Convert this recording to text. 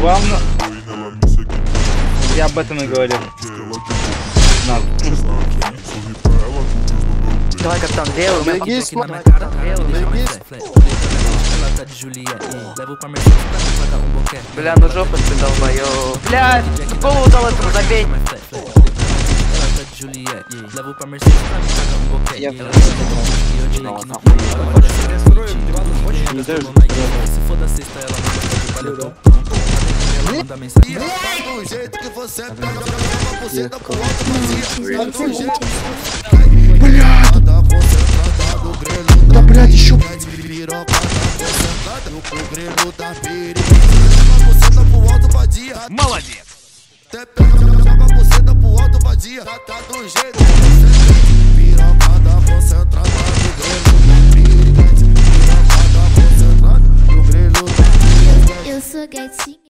Главное... Я об этом и говорил. Надо. Давай, капитан, левый, Берегись, бля, ну жопу ты долбоёб. Бля, голову дал этому, забей. Do jeito que você tá, joga você tá pro alto, vazia. Да, блядь, еще. Молодец! Joga você tá pro alto, vazia. Tá do jeito que você tá, pirocada concentrada no grelo. Pirocada concentrada no grelo. Eu sou gatinha.